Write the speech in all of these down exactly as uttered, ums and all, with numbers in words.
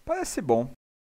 Parece bom.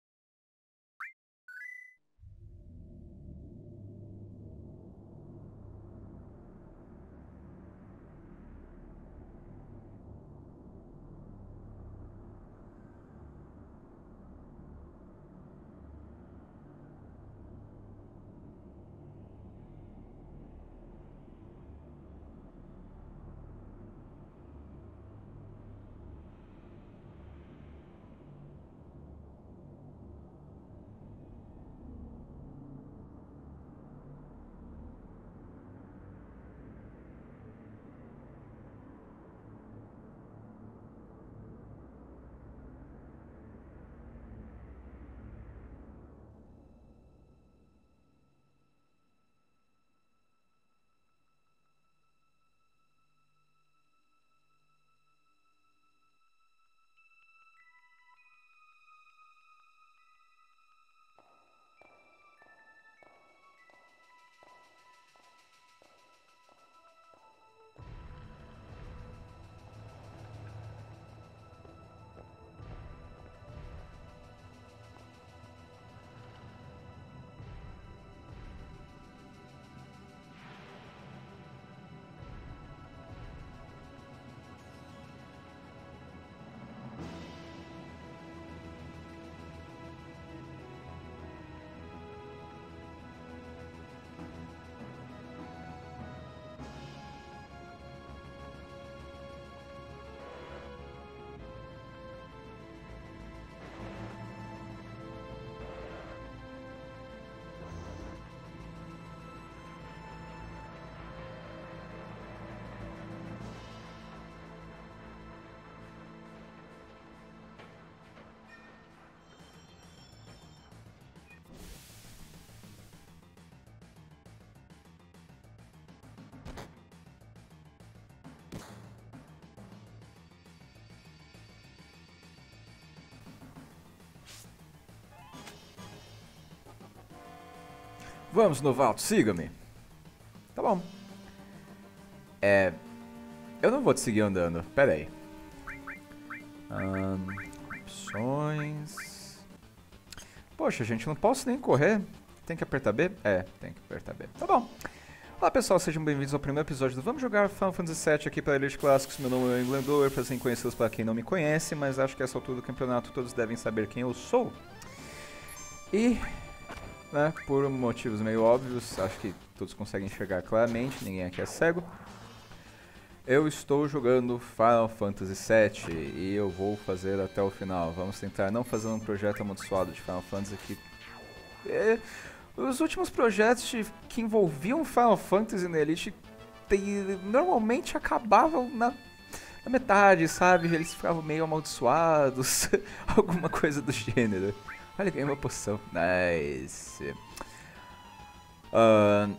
Vamos, novato, siga-me. Tá bom. É... Eu não vou te seguir andando, pera aí. Ahn, opções... Poxa, gente, não posso nem correr. Tem que apertar B? É, tem que apertar B. Tá bom. Olá pessoal, sejam bem-vindos ao primeiro episódio do Vamos Jogar Final Fantasy sete aqui para Elite Classics. Meu nome é Englandor, para serem conhecidos para quem não me conhece, mas acho que a essa altura do campeonato todos devem saber quem eu sou. E... né, por motivos meio óbvios, acho que todos conseguem enxergar claramente, ninguém aqui é cego. Eu estou jogando Final Fantasy sete e eu vou fazer até o final. Vamos tentar não fazer um projeto amaldiçoado de Final Fantasy que... É, os últimos projetos de, que envolviam Final Fantasy na Elite tem, normalmente acabavam na, na metade, sabe? Eles ficavam meio amaldiçoados, alguma coisa do gênero. Olha, ganhei uma poção. Nice. Uh,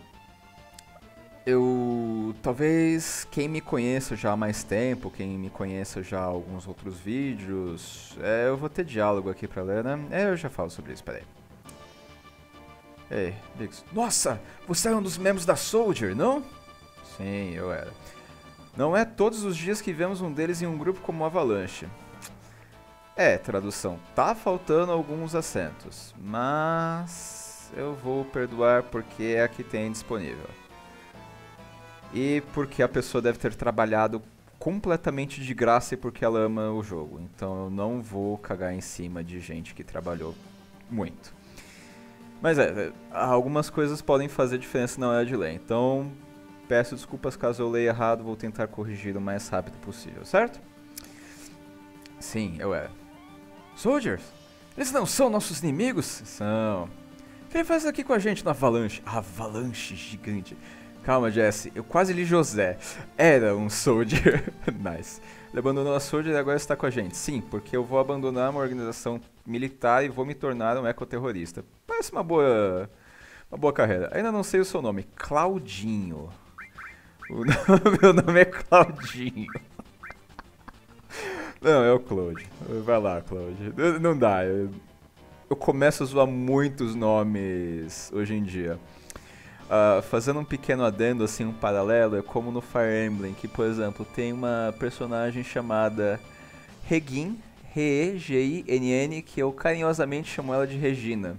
eu... Talvez quem me conheça já há mais tempo, quem me conheça já há alguns outros vídeos... É, eu vou ter diálogo aqui pra ler, né? É, eu já falo sobre isso, peraí. Ei, Biggs. Nossa! Você é um dos membros da Soldier, não? Sim, eu era. Não é todos os dias que vemos um deles em um grupo como Avalanche. É, tradução, tá faltando alguns acentos, mas eu vou perdoar porque é a que tem disponível. E porque a pessoa deve ter trabalhado completamente de graça e porque ela ama o jogo. Então eu não vou cagar em cima de gente que trabalhou muito. Mas é, algumas coisas podem fazer diferença na hora de ler, então peço desculpas caso eu leia errado, vou tentar corrigir o mais rápido possível, certo? Sim, eu era. Soldiers? Eles não são nossos inimigos? São. O que ele faz aqui com a gente no Avalanche? Avalanche gigante. Calma, Jesse. Eu quase li José. Era um Soldier. Nice. Ele abandonou a Soldier e agora está com a gente. Sim, porque eu vou abandonar uma organização militar e vou me tornar um ecoterrorista. Parece uma boa... uma boa carreira. Ainda não sei o seu nome. Claudinho. O nome, meu nome é Claudinho. Não, é o Claude. Vai lá, Claude. Não dá. Eu, eu começo a zoar muitos nomes hoje em dia. Uh, fazendo um pequeno adendo, assim, um paralelo, é como no Fire Emblem, que, por exemplo, tem uma personagem chamada Regin, Re, G I N N, que eu carinhosamente chamo ela de Regina.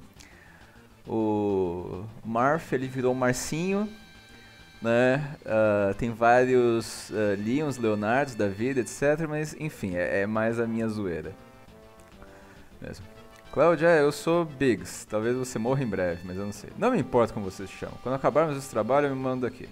O Marth, ele virou Marcinho, né? Uh, tem vários uh, Leons, Leonardos da vida, etcétera. Mas, enfim, é, é mais a minha zoeira. Mesmo. Cláudia, eu sou Biggs. Talvez você morra em breve, mas eu não sei. Não me importa como você se chama. Quando acabarmos esse trabalho, eu me mando daqui.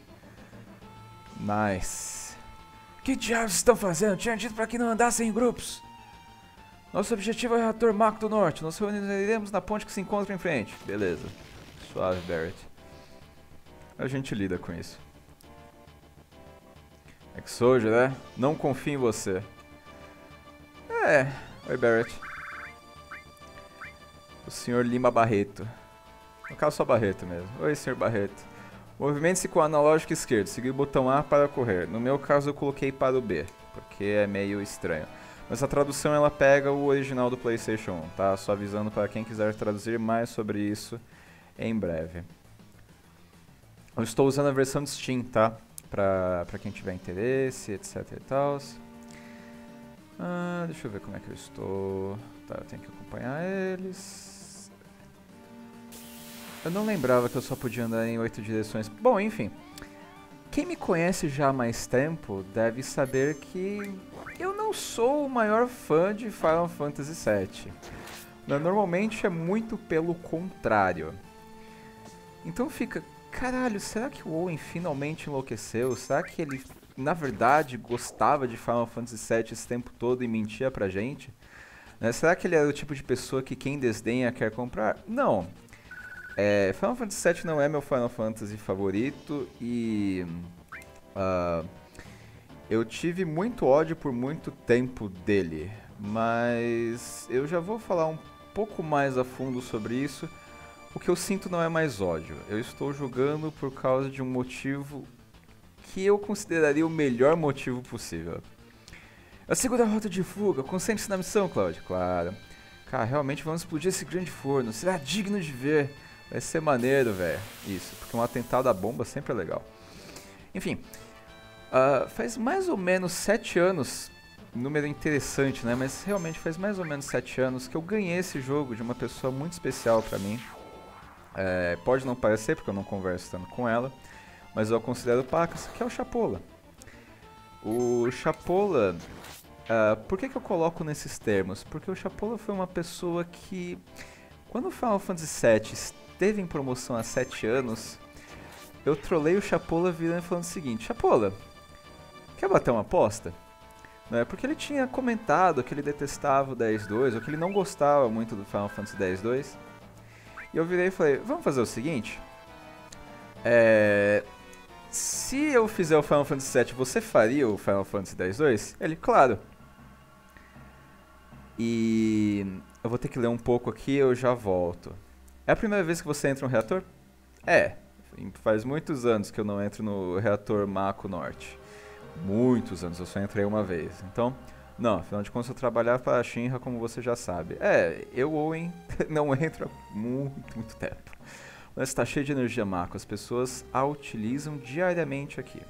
Nice. Que diabos estão fazendo? Tinha dito para que não andassem em grupos. Nosso objetivo é o reator Mako do Norte. Nós reuniremos na ponte que se encontra em frente. Beleza. Suave, Barret. A gente lida com isso. Exodia, né? Não confio em você. É. Oi, Barret. O senhor Lima Barreto. No caso, só Barreto mesmo. Oi, senhor Barreto. Movimente-se com o analógico esquerdo. Seguir o botão A para correr. No meu caso, eu coloquei para o B, porque é meio estranho. Mas a tradução, ela pega o original do PlayStation um, tá? Só avisando para quem quiser traduzir mais sobre isso em breve. Eu estou usando a versão de Steam, tá? Pra, pra quem tiver interesse, etc e tal. Ah, deixa eu ver como é que eu estou. Tá, eu tenho que acompanhar eles. Eu não lembrava que eu só podia andar em oito direções. Bom, enfim. Quem me conhece já há mais tempo deve saber que eu não sou o maior fã de Final Fantasy sete. Normalmente é muito pelo contrário. Então fica, caralho, será que o Owen finalmente enlouqueceu? Será que ele, na verdade, gostava de Final Fantasy sete esse tempo todo e mentia pra gente? Né? Será que ele era o tipo de pessoa que quem desdenha quer comprar? Não. É, Final Fantasy sete não é meu Final Fantasy favorito e uh, eu tive muito ódio por muito tempo dele, mas eu já vou falar um pouco mais a fundo sobre isso. O que eu sinto não é mais ódio, eu estou jogando por causa de um motivo que eu consideraria o melhor motivo possível. A segunda rota de fuga, concentre-se na missão, Cláudio. Claro. Cara, realmente vamos explodir esse grande forno, será digno de ver. Vai ser maneiro, velho. Isso, porque um atentado à bomba sempre é legal. Enfim, uh, faz mais ou menos sete anos, número interessante, né? Mas realmente faz mais ou menos sete anos que eu ganhei esse jogo de uma pessoa muito especial pra mim. É, pode não parecer, porque eu não converso tanto com ela, mas eu considero pacas, que é o Chapola. O Chapola, uh, por que que eu coloco nesses termos? Porque o Chapola foi uma pessoa que, quando o Final Fantasy sete esteve em promoção há sete anos, eu trolei o Chapola virando e falando o seguinte: Chapola, quer bater uma aposta? Não é? Porque ele tinha comentado que ele detestava o dez dois, ou que ele não gostava muito do Final Fantasy dez dois. E eu virei e falei, vamos fazer o seguinte, é... se eu fizer o Final Fantasy sete, você faria o Final Fantasy dez dois? Ele, claro. E eu vou ter que ler um pouco aqui e eu já volto. É a primeira vez que você entra no reator? É, faz muitos anos que eu não entro no reator Mako Norte. Muitos anos, eu só entrei uma vez. Então, não, afinal de contas eu trabalhava para a Shinra, como você já sabe. É, eu, Owen, não entro há muito, muito tempo. Mas está cheio de energia Mako, as pessoas a utilizam diariamente aqui.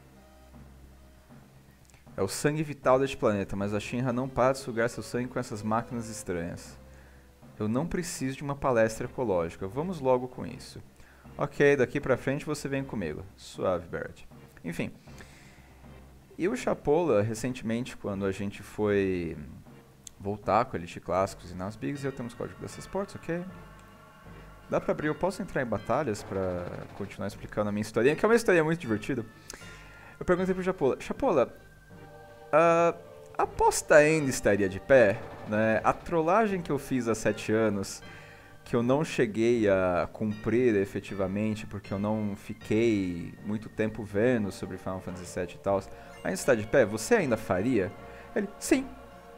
É o sangue vital deste planeta, mas a Shinra não para de sugar seu sangue com essas máquinas estranhas. Eu não preciso de uma palestra ecológica, vamos logo com isso. Ok, daqui pra frente você vem comigo. Suave, Barret. Enfim. E o Chapola, recentemente, quando a gente foi voltar com a Elite Clássicos e nas Bigs, eu tenho os códigos dessas portas, ok? Dá pra abrir, eu posso entrar em batalhas pra continuar explicando a minha historinha, que é uma historinha muito divertida. Eu perguntei pro Chapola, Chapola, a aposta ainda estaria de pé? Né? A trollagem que eu fiz há sete anos, que eu não cheguei a cumprir efetivamente, porque eu não fiquei muito tempo vendo sobre Final Fantasy sete e tal, ainda está de pé? Você ainda faria? Ele, sim.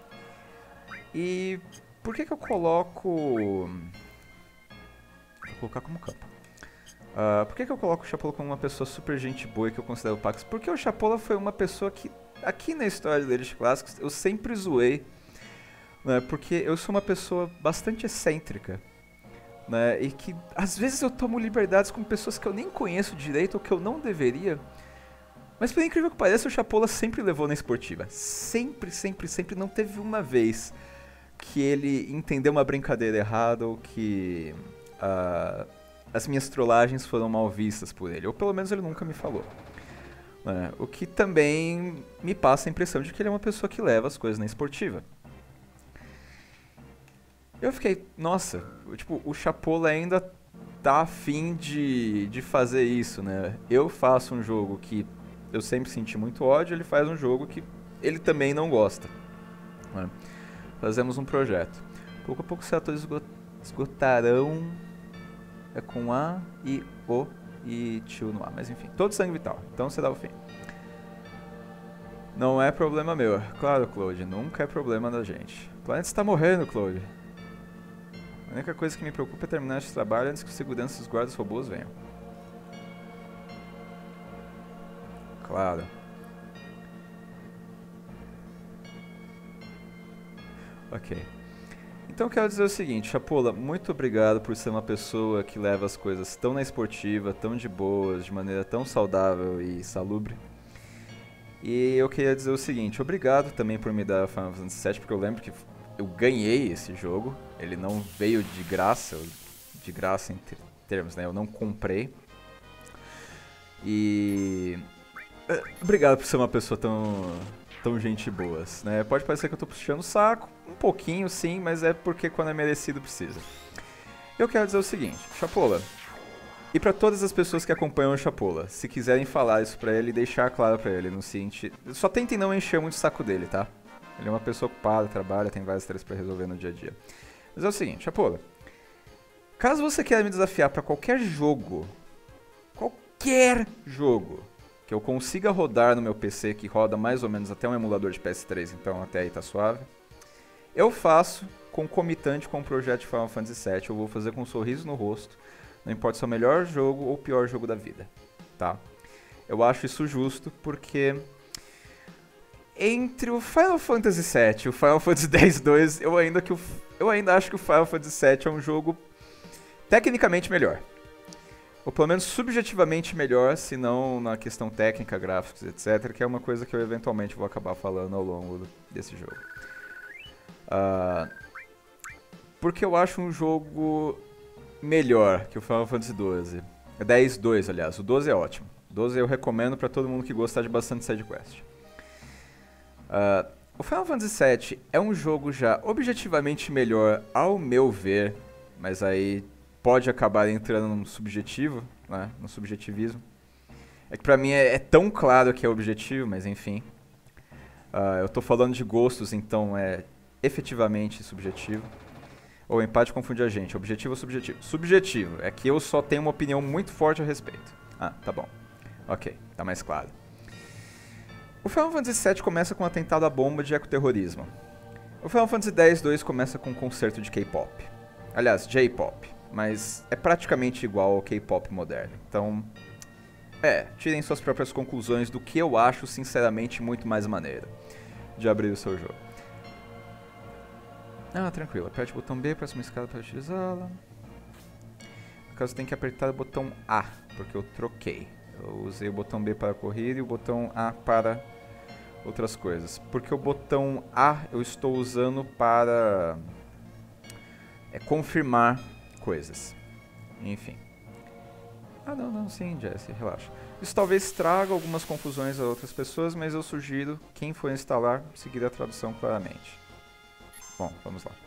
E por que que eu coloco... Vou colocar como campo. Uh, por que que eu coloco o Chapola como uma pessoa super gente boa e que eu considero o Pax? Porque o Chapola foi uma pessoa que, aqui na história deles clássicos, eu sempre zoei, né? Porque eu sou uma pessoa bastante excêntrica, né? E que às vezes eu tomo liberdades com pessoas que eu nem conheço direito ou que eu não deveria. Mas por incrível que pareça, o Chapola sempre levou na esportiva. Sempre, sempre, sempre. Não teve uma vez que ele entendeu uma brincadeira errada ou que uh, as minhas trollagens foram mal vistas por ele. Ou pelo menos ele nunca me falou. Né? O que também me passa a impressão de que ele é uma pessoa que leva as coisas na esportiva. Eu fiquei, nossa, tipo, o Chapola ainda tá afim de, de fazer isso, né? Eu faço um jogo que eu sempre senti muito ódio, ele faz um jogo que ele também não gosta. Né? Fazemos um projeto. Pouco a pouco os atores esgotarão é com A e O e tio no A, mas enfim, todo sangue vital, então será o fim. Não é problema meu. Claro, Claude, nunca é problema da gente. O planeta está morrendo, Claude. A única coisa que me preocupa é terminar esse trabalho antes que os seguranças e os guardas robôs venham. Claro. Ok. Então eu quero dizer o seguinte, Chapola, muito obrigado por ser uma pessoa que leva as coisas tão na esportiva, tão de boas, de maneira tão saudável e salubre. E eu queria dizer o seguinte, obrigado também por me dar Final Fantasy sete, porque eu lembro que eu ganhei esse jogo, ele não veio de graça, de graça em termos, né, eu não comprei. E... obrigado por ser uma pessoa tão, tão gente boas, né, pode parecer que eu tô puxando o saco, um pouquinho sim, mas é porque quando é merecido precisa. Eu quero dizer o seguinte, Chapola, e pra todas as pessoas que acompanham o Chapola, se quiserem falar isso pra ele, deixar claro pra ele, no seguinte, só tentem não encher muito o saco dele, tá? Ele é uma pessoa ocupada, trabalha, tem várias tarefas pra resolver no dia a dia. Mas é o seguinte, Chapola, caso você queira me desafiar pra qualquer jogo, qualquer jogo, que eu consiga rodar no meu P C, que roda mais ou menos até um emulador de P S três, então até aí tá suave, eu faço concomitante com o projeto de Final Fantasy sete, eu vou fazer com um sorriso no rosto, não importa se é o melhor jogo ou o pior jogo da vida, tá? Eu acho isso justo porque... entre o Final Fantasy sete e o Final Fantasy X dois, eu ainda, que o, eu ainda acho que o Final Fantasy sete é um jogo tecnicamente melhor. Ou pelo menos subjetivamente melhor, se não na questão técnica, gráficos, etcétera, que é uma coisa que eu eventualmente vou acabar falando ao longo desse jogo. Uh, porque eu acho um jogo melhor que o Final Fantasy doze. X dois, aliás. O doze é ótimo. O doze eu recomendo pra todo mundo que gostar de bastante sidequest. Uh, o Final Fantasy sete é um jogo já objetivamente melhor, ao meu ver, mas aí pode acabar entrando no subjetivo, né, no subjetivismo. É que pra mim é, é tão claro que é objetivo, mas enfim. Uh, eu tô falando de gostos, então é efetivamente subjetivo. Ou empate confunde a gente, objetivo ou subjetivo? Subjetivo, é que eu só tenho uma opinião muito forte a respeito. Ah, tá bom. Ok, tá mais claro. O Final Fantasy sete começa com um atentado à bomba de ecoterrorismo. O Final Fantasy X dois começa com um concerto de K-pop. Aliás, J-pop, mas é praticamente igual ao K-pop moderno. Então, é, tirem suas próprias conclusões do que eu acho, sinceramente, muito mais maneiro de abrir o seu jogo. Ah, tranquilo. Aperte o botão B, próxima escada para utilizá-la. No caso, tem que apertar o botão A, porque eu troquei. Eu usei o botão B para corrida e o botão A para outras coisas. Porque o botão A eu estou usando para é, confirmar coisas. Enfim. Ah, não, não, sim, Jesse, relaxa. Isso talvez traga algumas confusões a outras pessoas, mas eu sugiro, quem for instalar, seguir a tradução claramente. Bom, vamos lá.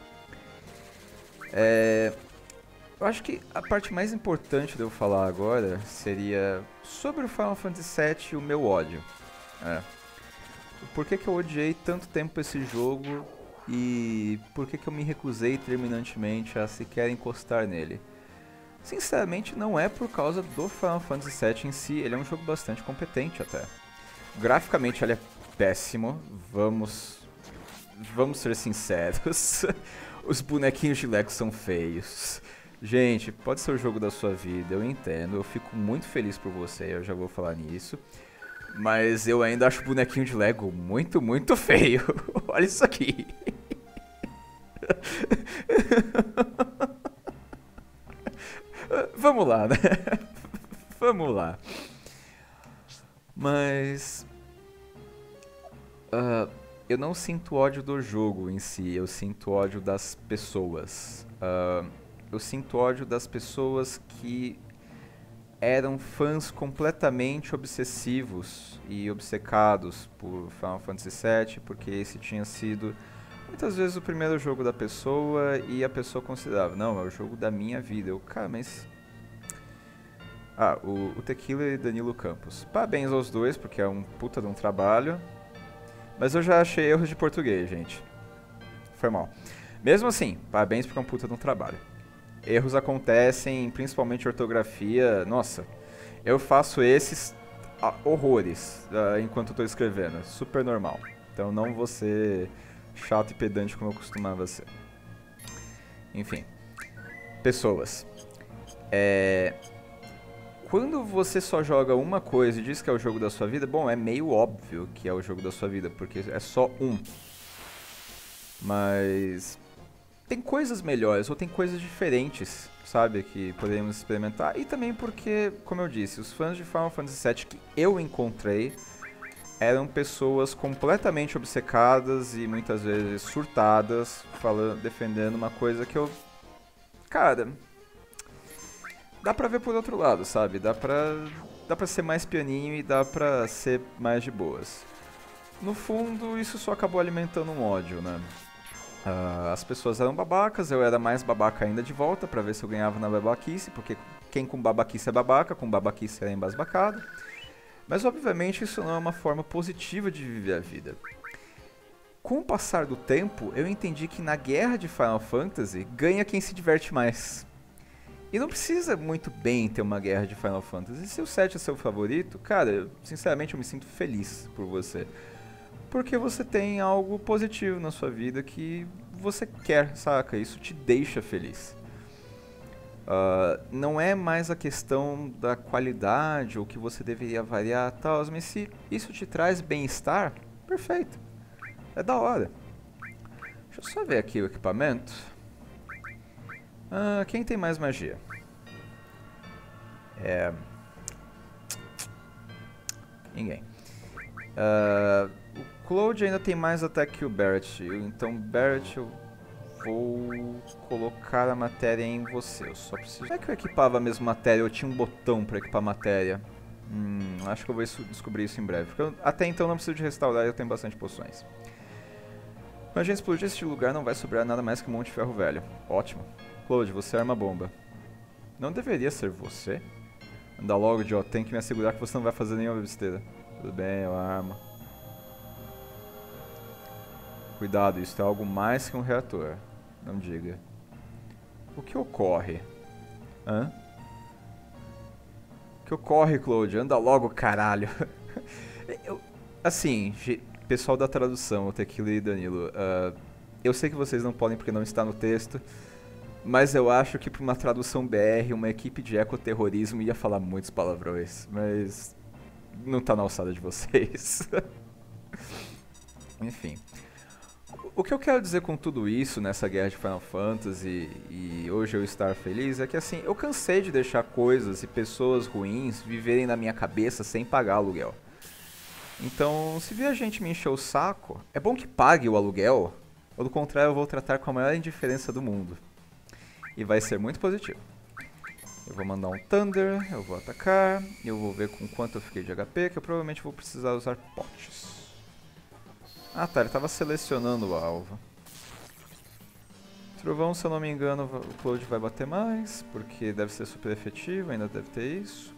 É, eu acho que a parte mais importante de eu falar agora seria sobre o Final Fantasy sete e o meu ódio. É. Por que que eu odiei tanto tempo esse jogo e por que que eu me recusei terminantemente a sequer encostar nele? Sinceramente, não é por causa do Final Fantasy sete em si, ele é um jogo bastante competente até. Graficamente ele é péssimo, vamos... Vamos ser sinceros, os bonequinhos de Lego são feios. Gente, pode ser o jogo da sua vida, eu entendo, eu fico muito feliz por você, eu já vou falar nisso. Mas eu ainda acho o bonequinho de Lego muito, muito feio. Olha isso aqui. Vamos lá, né? Vamos lá. Mas... Uh, eu não sinto ódio do jogo em si, eu sinto ódio das pessoas. Uh, eu sinto ódio das pessoas que eram fãs completamente obsessivos e obcecados por Final Fantasy sete, porque esse tinha sido muitas vezes o primeiro jogo da pessoa e a pessoa considerava, não, é o jogo da minha vida. Eu, cara, mas... Ah, o, o Tequila e Danilo Campos. Parabéns aos dois, porque é um puta de um trabalho. Mas eu já achei erros de português, gente. Foi mal. Mesmo assim, parabéns porque é um puta de um trabalho. Erros acontecem, principalmente ortografia. Nossa, eu faço esses ah, horrores uh, enquanto estou escrevendo. É super normal. Então não vou ser chato e pedante como eu costumava ser. Enfim. Pessoas. É... Quando você só joga uma coisa e diz que é o jogo da sua vida, bom, é meio óbvio que é o jogo da sua vida, porque é só um. Mas... tem coisas melhores, ou tem coisas diferentes, sabe, que podemos experimentar. E também porque, como eu disse, os fãs de Final Fantasy sete que eu encontrei eram pessoas completamente obcecadas e muitas vezes surtadas, falando, defendendo uma coisa que eu... Cara, dá pra ver por outro lado, sabe? Dá pra, dá pra ser mais pianinho e dá pra ser mais de boas. No fundo, isso só acabou alimentando um ódio, né? Uh, as pessoas eram babacas, eu era mais babaca ainda de volta pra ver se eu ganhava na babaquice, porque quem com babaquice é babaca, com babaquice é embasbacado. Mas obviamente isso não é uma forma positiva de viver a vida. Com o passar do tempo, eu entendi que na guerra de Final Fantasy ganha quem se diverte mais. E não precisa muito bem ter uma guerra de Final Fantasy. Se o sete é seu favorito, cara, eu, sinceramente eu me sinto feliz por você. Porque você tem algo positivo na sua vida que você quer, saca? Isso te deixa feliz. Uh, não é mais a questão da qualidade ou que você deveria variar e tal, mas se isso te traz bem-estar, perfeito. É da hora. Deixa eu só ver aqui o equipamento. Uh, quem tem mais magia? É... Ninguém. Uh, o Cloud ainda tem mais ataque que o Barret, então Barret eu vou colocar a matéria em você. Eu só preciso... Como é que eu equipava a mesma matéria? Eu tinha um botão pra equipar matéria. Hum, acho que eu vou isso, descobrir isso em breve. Porque eu, até então não preciso de restaurar, eu tenho bastante poções. Quando a gente explodir este lugar, não vai sobrar nada mais que um monte de ferro velho. Ótimo. Cloud, você arma a bomba. Não deveria ser você? Anda logo, Joe. Tem que me assegurar que você não vai fazer nenhuma besteira. Tudo bem, eu armo. Cuidado, isso é algo mais que um reator. Não diga. O que ocorre? Hã? O que ocorre, Cloud? Anda logo, caralho. eu, assim, pessoal da tradução, o Tequila e Danilo, uh, eu sei que vocês não podem porque não está no texto, mas eu acho que para uma tradução B R, uma equipe de ecoterrorismo ia falar muitos palavrões, mas não está na alçada de vocês. Enfim. O que eu quero dizer com tudo isso nessa guerra de Final Fantasy e hoje eu estar feliz é que assim, eu cansei de deixar coisas e pessoas ruins viverem na minha cabeça sem pagar aluguel. Então, se vir a gente me encher o saco, é bom que pague o aluguel, ou do contrário eu vou tratar com a maior indiferença do mundo. E vai ser muito positivo. Eu vou mandar um Thunder, eu vou atacar, eu vou ver com quanto eu fiquei de H P, que eu provavelmente vou precisar usar potes. Ah tá, ele estava selecionando o alvo. Trovão, se eu não me engano, o Cloud vai bater mais, porque deve ser super efetivo, ainda deve ter isso.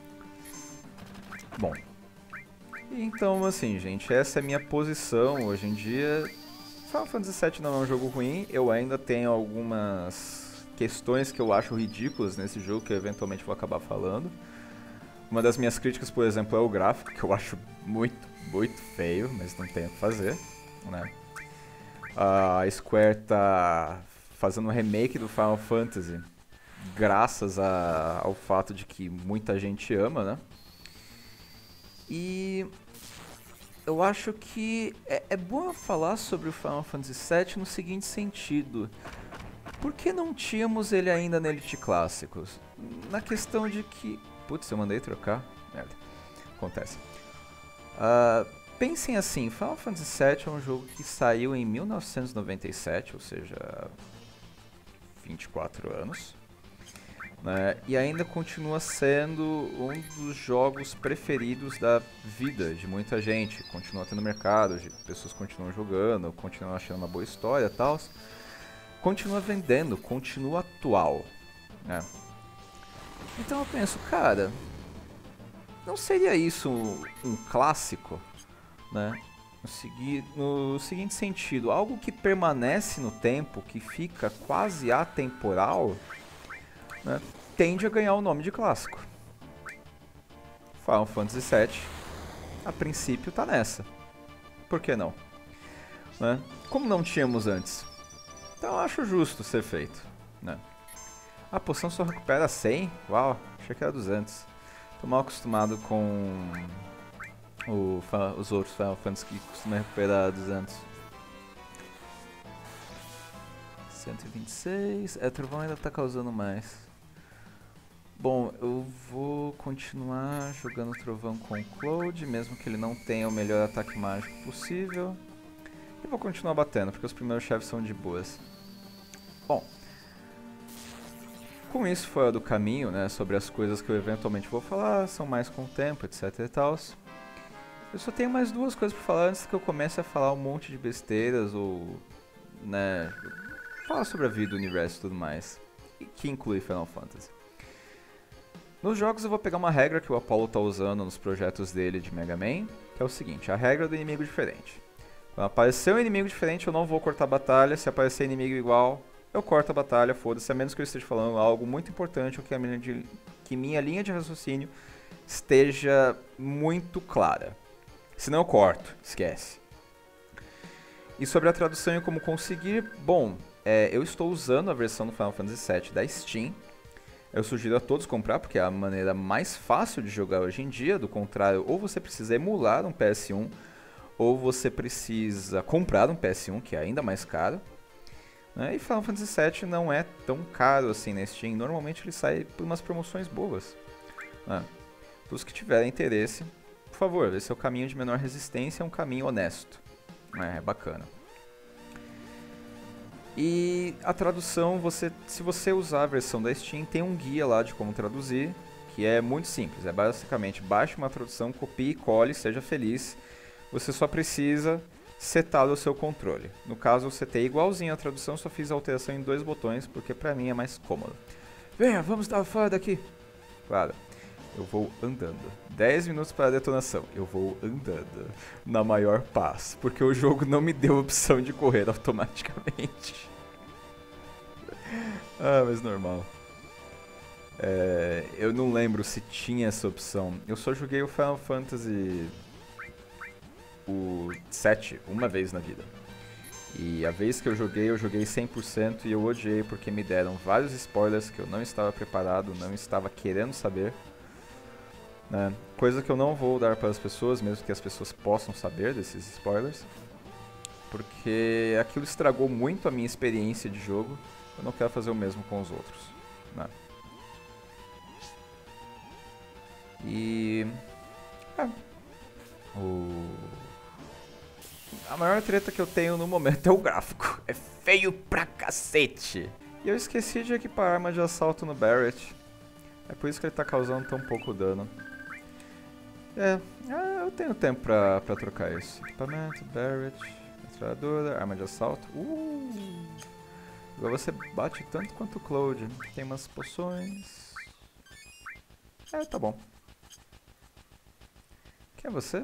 Bom. Então, assim, gente, essa é a minha posição hoje em dia. Final Fantasy sete não é um jogo ruim, eu ainda tenho algumas questões que eu acho ridículas nesse jogo, que eu eventualmente vou acabar falando. Uma das minhas críticas, por exemplo, é o gráfico, que eu acho muito, muito feio, mas não tem o que fazer, né? A Square tá fazendo um remake do Final Fantasy, graças a, ao fato de que muita gente ama, né? E eu acho que é, é bom falar sobre o Final Fantasy sete no seguinte sentido. Por que não tínhamos ele ainda na Elite Clássicos? Na questão de que... Putz, eu mandei trocar? Merda. Acontece. Uh, pensem assim, Final Fantasy sete é um jogo que saiu em mil novecentos e noventa e sete, ou seja, vinte e quatro anos. Né? E ainda continua sendo um dos jogos preferidos da vida de muita gente. Continua tendo mercado, pessoas continuam jogando, continuam achando uma boa história e tal. Continua vendendo, continua atual. Né? Então eu penso, cara, não seria isso um, um clássico? Né? No, segui no seguinte sentido, algo que permanece no tempo, que fica quase atemporal, né, tende a ganhar o nome de clássico. Final Fantasy sete, a princípio, tá nessa. Por que não? Né? Como não tínhamos antes? Então eu acho justo ser feito. Né? A poção só recupera cem? Uau, achei que era duzentos. Tô mal acostumado com o, os outros Final Fantasy que costumam recuperar duzentos. cento e vinte e seis. É, Trovão ainda tá causando mais. Bom, eu vou continuar jogando Trovão com o Cloud, mesmo que ele não tenha o melhor ataque mágico possível. E vou continuar batendo, porque os primeiros chefes são de boas. Bom, com isso fora do caminho, né, sobre as coisas que eu eventualmente vou falar, são mais com o tempo, etc e tal. Eu só tenho mais duas coisas pra falar antes que eu comece a falar um monte de besteiras ou, né, falar sobre a vida, o universo e tudo mais, que inclui Final Fantasy. Nos jogos eu vou pegar uma regra que o Apollo tá usando nos projetos dele de Mega Man, que é o seguinte, a regra do inimigo diferente. Quando aparecer um inimigo diferente eu não vou cortar a batalha, se aparecer inimigo igual, eu corto a batalha, foda-se, a menos que eu esteja falando algo muito importante ou que, a minha, de, que minha linha de raciocínio esteja muito clara. Senão eu corto, esquece. E sobre a tradução e como conseguir, bom, é, eu estou usando a versão do Final Fantasy sete da Steam. Eu sugiro a todos comprar, porque é a maneira mais fácil de jogar hoje em dia. Do contrário, ou você precisa emular um P S um, ou você precisa comprar um P S um, que é ainda mais caro. Né? E Final Fantasy sete não é tão caro assim na Steam. Normalmente ele sai por umas promoções boas. Né? Para os que tiverem interesse, por favor, esse é o caminho de menor resistência, é um caminho honesto. É, é bacana. E a tradução, você, se você usar a versão da Steam, tem um guia lá de como traduzir, que é muito simples. É basicamente, baixe uma tradução, copie e cole, seja feliz. Você só precisa setar o seu controle. No caso, eu setei igualzinho a tradução, só fiz a alteração em dois botões, porque pra mim é mais cômodo. Venha, vamos dar fora daqui. Claro, eu vou andando. dez minutos para a detonação. Eu vou andando na maior paz, porque o jogo não me deu a opção de correr automaticamente. Ah, mas normal. É, eu não lembro se tinha essa opção. Eu só joguei o Final Fantasy o sete uma vez na vida. E a vez que eu joguei, eu joguei cem por cento e eu odiei porque me deram vários spoilers que eu não estava preparado, não estava querendo saber. Né? Coisa que eu não vou dar para as pessoas, mesmo que as pessoas possam saber desses spoilers. Porque aquilo estragou muito a minha experiência de jogo. Eu não quero fazer o mesmo com os outros. Né? E... É. O... A maior treta que eu tenho no momento é o gráfico. É feio pra cacete. E eu esqueci de equipar a arma de assalto no Barret. É por isso que ele tá causando tão pouco dano. É, é eu tenho tempo pra, pra trocar isso. Equipamento, Barret, metralhadora, arma de assalto. Uh! Agora você bate tanto quanto o Cloud. Tem umas poções. É, tá bom. Quem é você?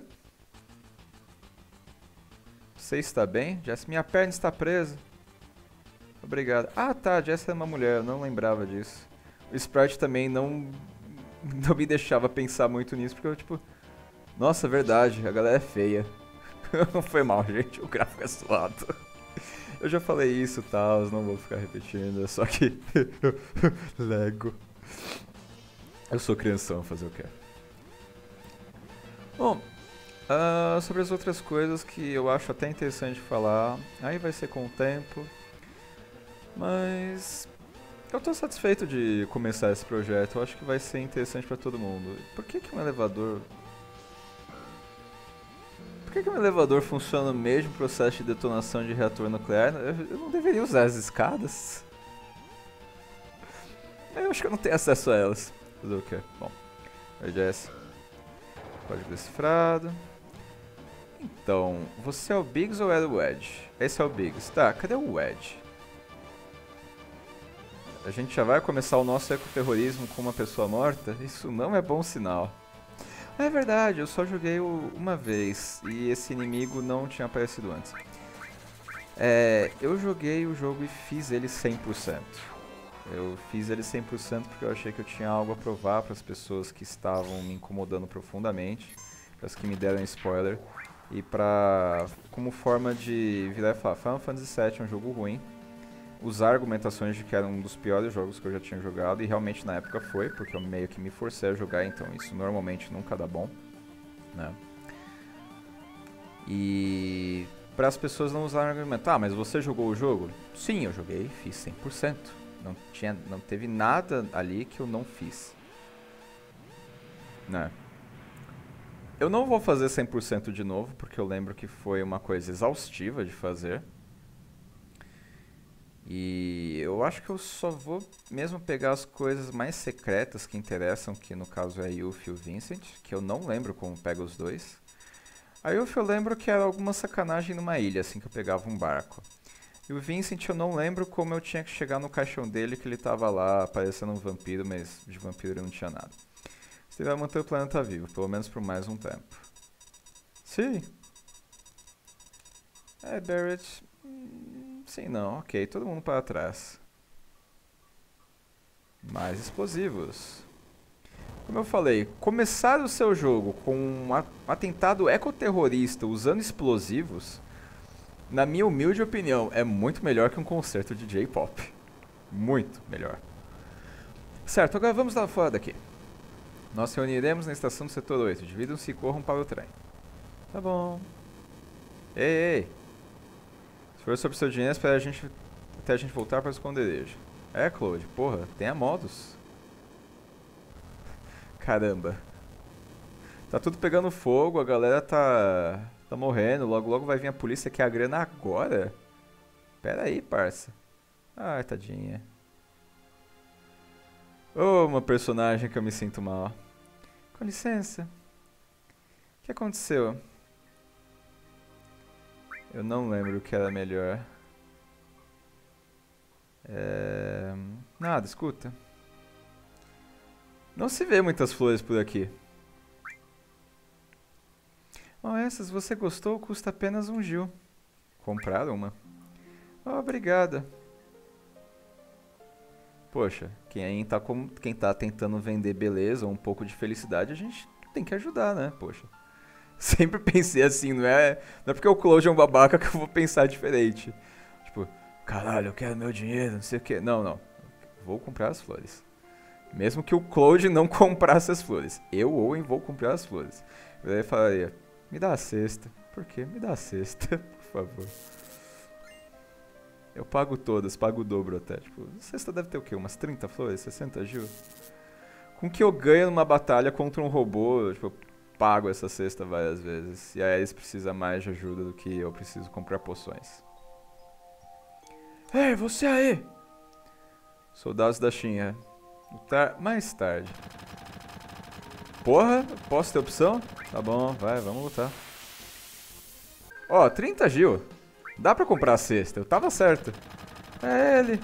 Você está bem? Jess, minha perna está presa. Obrigado. Ah, tá, Jess é uma mulher, eu não lembrava disso. O Sprite também não, não me deixava pensar muito nisso, porque eu, tipo... Nossa, verdade, a galera é feia. Não foi mal, gente, o gráfico é suado. Eu já falei isso e tal, não vou ficar repetindo, só que... Lego. Eu sou crianção, fazer o quê? Bom... Uh, sobre as outras coisas que eu acho até interessante falar, aí vai ser com o tempo, mas eu tô satisfeito de começar esse projeto, eu acho que vai ser interessante pra todo mundo. Por que que um elevador... Por Por que, que o elevador funciona no mesmo processo de detonação de reator nuclear? Eu, eu não deveria usar as escadas? Eu acho que eu não tenho acesso a elas. Fazer o quê? Bom, R J S. Código decifrado. Então, você é o Biggs ou é o Wedge? Esse é o Biggs. Tá, cadê o Wedge? A gente já vai começar o nosso ecoterrorismo com uma pessoa morta? Isso não é bom sinal. É verdade, eu só joguei o uma vez e esse inimigo não tinha aparecido antes. É, eu joguei o jogo e fiz ele cem por cento. Eu fiz ele cem por cento porque eu achei que eu tinha algo a provar para as pessoas que estavam me incomodando profundamente, para as que me deram spoiler, e pra, como forma de virar e falar, Final Fantasy sete é um jogo ruim, usar argumentações de que era um dos piores jogos que eu já tinha jogado, e realmente na época foi, porque eu meio que me forcei a jogar, então isso normalmente nunca dá bom, né? E para as pessoas não usarem argumento, ah, mas você jogou o jogo? Sim, eu joguei, fiz cem por cento. Não, tinha, não teve nada ali que eu não fiz. Né? Eu não vou fazer cem por cento de novo, porque eu lembro que foi uma coisa exaustiva de fazer. E eu acho que eu só vou mesmo pegar as coisas mais secretas que interessam, que no caso é a Yuffie e o Vincent, que eu não lembro como pega os dois. A Yuffie eu lembro que era alguma sacanagem numa ilha, assim que eu pegava um barco. E o Vincent eu não lembro como eu tinha que chegar no caixão dele, que ele tava lá parecendo um vampiro, mas de vampiro ele não tinha nada. Você vai manter o planeta vivo, pelo menos por mais um tempo. Sim. É, Barrett... Hum, sim, não. Ok, todo mundo para trás. Mais explosivos. Como eu falei, começar o seu jogo com um atentado ecoterrorista usando explosivos, na minha humilde opinião, é muito melhor que um concerto de J-pop. Muito melhor. Certo, agora vamos lá fora daqui. Nós reuniremos na estação do setor oito. Dividam-se e corram para o trem. Tá bom. Ei, ei. Se for sobre seu dinheiro, espera a gente, até a gente voltar para o esconderijo. É, Claude, porra, tenha modos. Caramba. Tá tudo pegando fogo, a galera tá, tá morrendo. Logo, logo vai vir a polícia quer a grana agora? Pera aí, parça. Ai, tadinha. Oh, uma personagem que eu me sinto mal. Com licença. O que aconteceu? Eu não lembro o que era melhor. É... Nada, escuta. Não se vê muitas flores por aqui. Oh, essas você gostou? Custa apenas um gil. Comprar uma. Oh, obrigada. Poxa, quem tá, com, quem tá tentando vender beleza ou um pouco de felicidade, a gente tem que ajudar, né? Poxa. Sempre pensei assim, não é, não é porque o Claude é um babaca que eu vou pensar diferente. Tipo, caralho, eu quero meu dinheiro, não sei o que. Não, não. Vou comprar as flores. Mesmo que o Claude não comprasse as flores. Eu, Owen, vou comprar as flores. Eu falaria, me dá a cesta. Por quê? Me dá a cesta, por favor. Eu pago todas, pago o dobro até. Tipo, a cesta deve ter o quê? Umas trinta flores? sessenta gil? Com que eu ganho numa batalha contra um robô, tipo, eu pago essa cesta várias vezes. E a Ares precisa mais de ajuda do que eu preciso comprar poções. Ei, você aí! Soldados da Shinra. Lutar mais tarde. Porra, posso ter opção? Tá bom, vai, vamos lutar. Ó, trinta gil. Dá pra comprar a cesta, eu tava certo. É ele.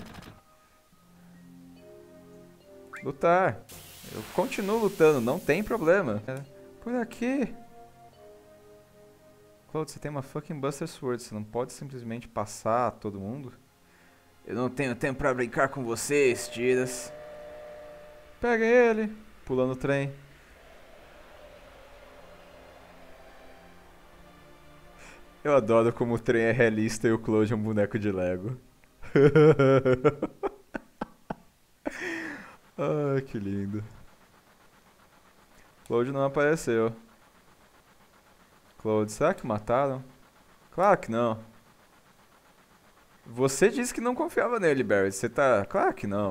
Lutar. Eu continuo lutando, não tem problema. É, por aqui. Claude, você tem uma fucking Buster Sword, você não pode simplesmente passar todo mundo? Eu não tenho tempo pra brincar com vocês, tiras. Pega ele. Pulando o trem. Eu adoro como o trem é realista e o Claude é um boneco de Lego. Ai, que lindo. Claude não apareceu. Claude, será que mataram? Claro que não. Você disse que não confiava nele, Barry. Você tá... Claro que não.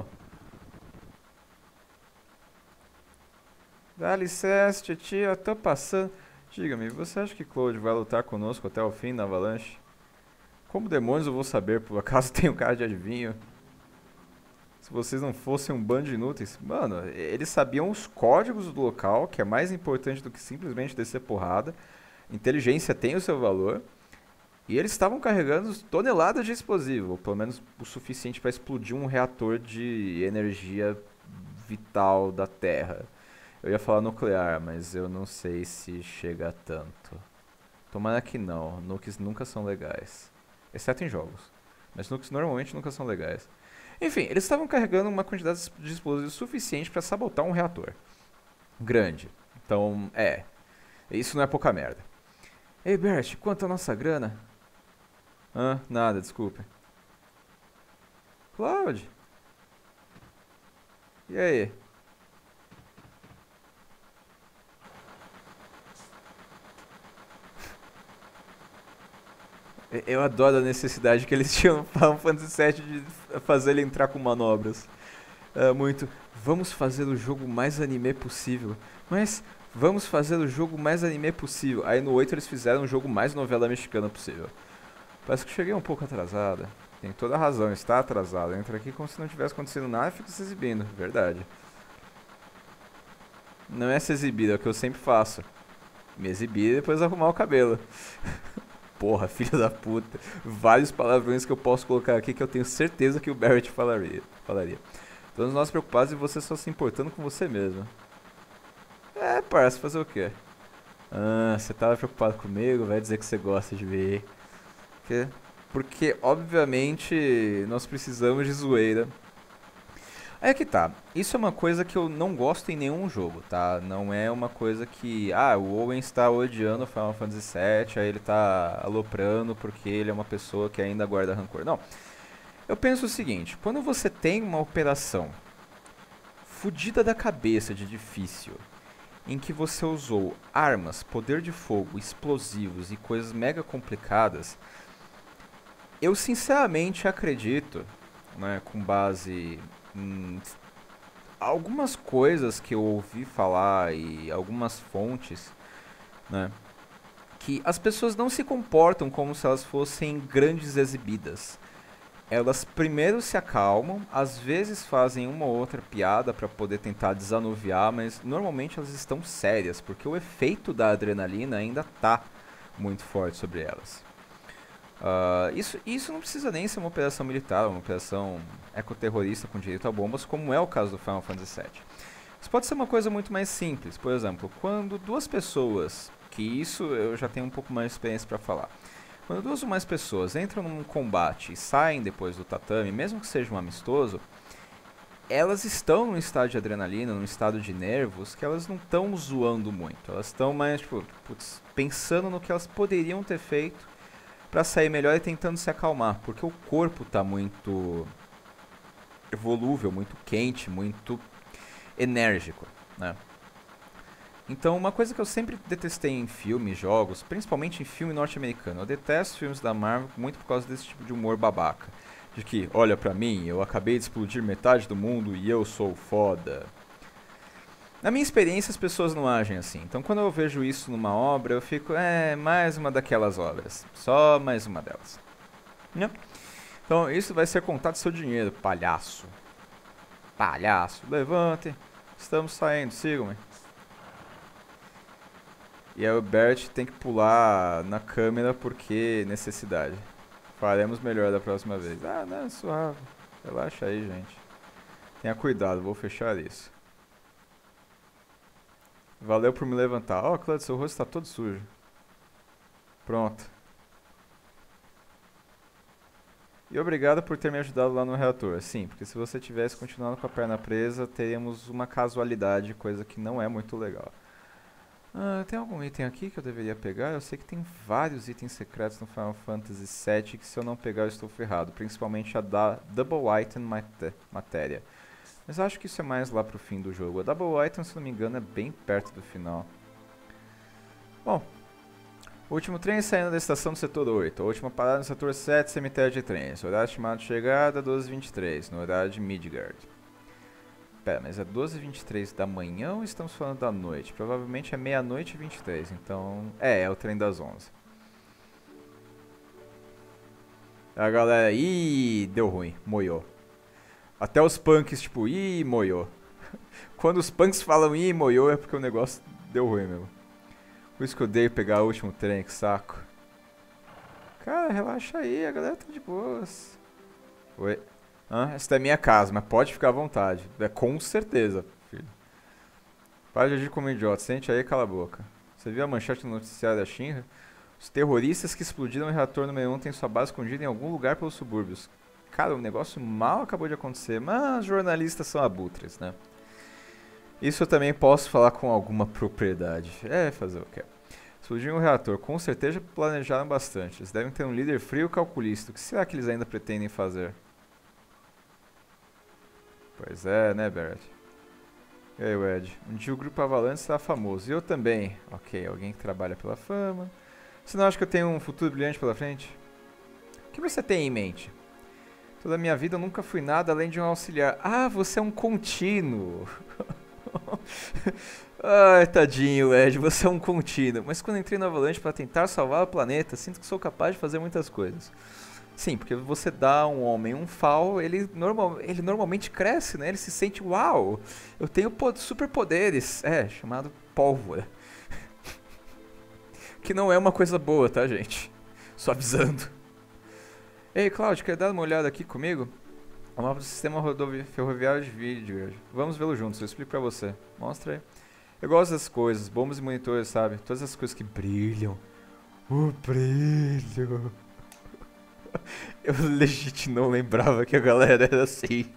Dá licença, titia, eu tô passando. Diga-me, você acha que Cloud vai lutar conosco até o fim na Avalanche? Como demônios eu vou saber? Por acaso tem um cara de adivinho? Se vocês não fossem um bando de inúteis... Mano, eles sabiam os códigos do local, que é mais importante do que simplesmente descer porrada. Inteligência tem o seu valor. E eles estavam carregando toneladas de explosivo, ou pelo menos o suficiente para explodir um reator de energia vital da Terra. Eu ia falar nuclear, mas eu não sei se chega a tanto. Tomara que não, nukes nunca são legais. Exceto em jogos. Mas nukes normalmente nunca são legais. Enfim, eles estavam carregando uma quantidade de explosivos suficiente para sabotar um reator. Grande. Então, é. Isso não é pouca merda. Ei, Bert, quanto a nossa grana? Ah, nada, desculpe. Cloud? E aí? Eu adoro a necessidade que eles tinham no Final Fantasy sete de fazer ele entrar com manobras. É muito. Vamos fazer o jogo mais anime possível. Mas vamos fazer o jogo mais anime possível. Aí no oito eles fizeram o jogo mais novela mexicana possível. Parece que cheguei um pouco atrasada. Tem toda a razão, está atrasado. Entra aqui como se não tivesse acontecido nada e fica se exibindo. Verdade. Não é se exibir, é o que eu sempre faço. Me exibir e depois arrumar o cabelo. Porra, filho da puta. Vários palavrões que eu posso colocar aqui que eu tenho certeza que o Barrett falaria. falaria. Todos nós preocupados e você só se importando com você mesmo. É, parça, fazer o quê? Ah, você tava preocupado comigo? Vai dizer que você gosta de ver. Porque, porque, obviamente, nós precisamos de zoeira. Aí é que tá, isso é uma coisa que eu não gosto em nenhum jogo, tá? Não é uma coisa que, ah, o Owen está odiando Final Fantasy sete, aí ele tá aloprando porque ele é uma pessoa que ainda guarda rancor. Não, eu penso o seguinte, quando você tem uma operação fudida da cabeça de difícil, em que você usou armas, poder de fogo, explosivos e coisas mega complicadas, eu sinceramente acredito, né, com base... Hum, algumas coisas que eu ouvi falar e algumas fontes, né, que as pessoas não se comportam como se elas fossem grandes exibidas. Elas primeiro se acalmam, às vezes fazem uma ou outra piada para poder tentar desanuviar, mas normalmente elas estão sérias, porque o efeito da adrenalina ainda tá muito forte sobre elas. Uh, isso, isso não precisa nem ser uma operação militar, uma operação ecoterrorista com direito a bombas, como é o caso do Final Fantasy sete. Isso pode ser uma coisa muito mais simples, por exemplo, quando duas pessoas, que isso eu já tenho um pouco mais de experiência para falar, quando duas ou mais pessoas entram num combate e saem depois do tatame, mesmo que seja um amistoso, elas estão num estado de adrenalina, num estado de nervos, que elas não estão zoando muito, elas estão mais tipo, putz, pensando no que elas poderiam ter feito para sair melhor e tentando se acalmar, porque o corpo está muito volúvel, muito quente, muito enérgico, né? Então, uma coisa que eu sempre detestei em filmes, jogos, principalmente em filme norte-americano, eu detesto filmes da Marvel muito por causa desse tipo de humor babaca, de que, olha pra mim, eu acabei de explodir metade do mundo e eu sou foda. Na minha experiência, as pessoas não agem assim. Então, quando eu vejo isso numa obra, eu fico, é, mais uma daquelas obras. Só mais uma delas. Né? Então, isso vai ser contado seu dinheiro, palhaço. Palhaço. Levante. Estamos saindo, sigam-me. E aí o Bert tem que pular na câmera porque necessidade. Faremos melhor da próxima vez. Ah, não, suave. Relaxa aí, gente. Tenha cuidado, vou fechar isso. Valeu por me levantar. Ó, oh, Claudio, seu rosto está todo sujo. Pronto. E obrigado por ter me ajudado lá no reator. Sim, porque se você tivesse continuado com a perna presa, teríamos uma casualidade, coisa que não é muito legal. Ah, tem algum item aqui que eu deveria pegar? Eu sei que tem vários itens secretos no Final Fantasy sete que se eu não pegar eu estou ferrado. Principalmente a da Double Item Matéria. Mas acho que isso é mais lá pro fim do jogo. A Double Item, se não me engano, é bem perto do final. Bom, o último trem saindo da estação do setor oito. A última parada no setor sete, cemitério de trens. Horário estimado de chegada, doze e vinte e três, no horário de Midgard. Pera, mas é doze e vinte e três da manhã ou estamos falando da noite? Provavelmente é meia-noite e vinte e três, então... É, é o trem das onze. A galera... Ih, deu ruim, moiou. Até os punks, tipo, ih, moiou. Quando os punks falam ih, moiou, é porque o negócio deu ruim mesmo. Por isso que eu odeio pegar o último trem, que saco. Cara, relaxa aí, a galera tá de boas. Oi? Hã? Essa é minha casa, mas pode ficar à vontade. É com certeza, filho. Para de agir como idiota, sente aí e cala a boca. Você viu a manchete no noticiário da Shinra? Os terroristas que explodiram o reator número um têm sua base escondida em algum lugar pelos subúrbios. Cara, o negócio mal acabou de acontecer, mas jornalistas são abutres, né? Isso eu também posso falar com alguma propriedade. É, fazer o quê? Explodiu um reator, com certeza planejaram bastante. Eles devem ter um líder frio e calculista. O que será que eles ainda pretendem fazer? Pois é, né, Barrett? E aí, Ed? Um dia o grupo Avalanche será famoso. E eu também. Ok, alguém que trabalha pela fama. Você não acha que eu tenho um futuro brilhante pela frente? O que você tem em mente? Toda a minha vida eu nunca fui nada além de um auxiliar. Ah, você é um contínuo. Ai, tadinho, Ed, você é um contínuo. Mas quando entrei no Avalanche para tentar salvar o planeta, sinto que sou capaz de fazer muitas coisas. Sim, porque você dá a um homem um fal, ele, normal, ele normalmente cresce, né? Ele se sente, uau, eu tenho superpoderes. É, chamado pólvora. Que não é uma coisa boa, tá, gente? Só avisando. Ei, Cláudio, quer dar uma olhada aqui comigo? O mapa do sistema rodovi- ferroviário de vídeo. Vamos vê-lo juntos, eu explico pra você. Mostra aí. Eu gosto dessas coisas, bombas e monitores, sabe? Todas essas coisas que brilham. O brilho. Eu legit não lembrava que a galera era assim.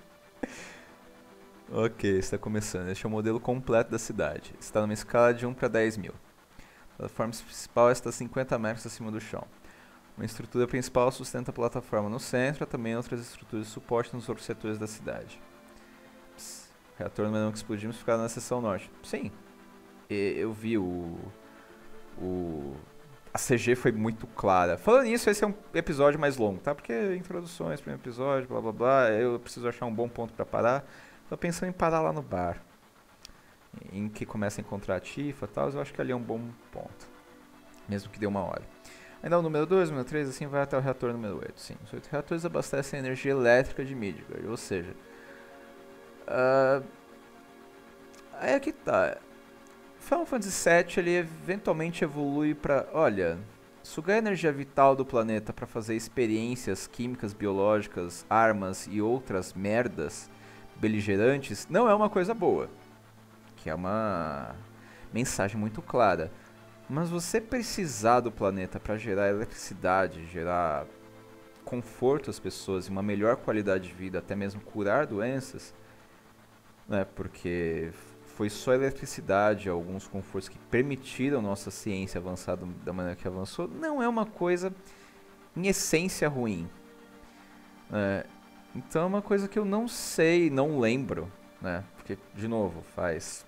Ok, está começando. Este é o modelo completo da cidade. Está numa escala de um para dez mil. A plataforma principal está cinquenta metros acima do chão. Uma estrutura principal sustenta a plataforma no centro, há também outras estruturas de suporte nos outros setores da cidade. Psst, o reator número um que explodimos ficava na seção norte. Sim, e, eu vi o... o... A C G foi muito clara. Falando nisso, esse é um episódio mais longo, tá? Porque introduções, primeiro episódio, blá blá blá, eu preciso achar um bom ponto pra parar. Tô pensando em parar lá no bar. Em que começa a encontrar a Tifa e tal, eu acho que ali é um bom ponto. Mesmo que dê uma hora. Ainda o número dois, número três, assim vai até o reator número oito. Sim, os oito reatores abastecem a energia elétrica de Midgard, ou seja... Uh, aí aqui tá... Final Fantasy sete ele eventualmente evolui pra... Olha, sugar a energia vital do planeta pra fazer experiências químicas, biológicas, armas e outras merdas beligerantes não é uma coisa boa. Que é uma mensagem muito clara. Mas você precisar do planeta para gerar eletricidade, gerar conforto às pessoas e uma melhor qualidade de vida, até mesmo curar doenças, né? Porque foi só a eletricidade, alguns confortos que permitiram nossa ciência avançar da maneira que avançou, não é uma coisa em essência ruim. É, então é uma coisa que eu não sei, não lembro, né? Porque, de novo, faz...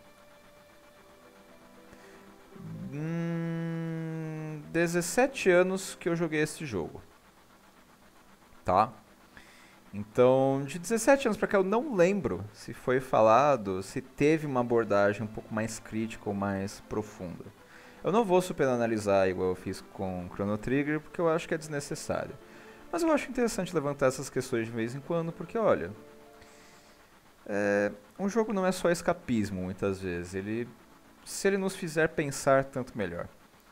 Hum, dezessete anos que eu joguei esse jogo, tá? Então, de dezessete anos pra cá eu não lembro se foi falado, se teve uma abordagem um pouco mais crítica ou mais profunda. Eu não vou superanalisar igual eu fiz com Chrono Trigger, porque eu acho que é desnecessário. Mas eu acho interessante levantar essas questões de vez em quando, porque olha... É, um jogo não é só escapismo, muitas vezes. Ele... Se ele nos fizer pensar, tanto melhor.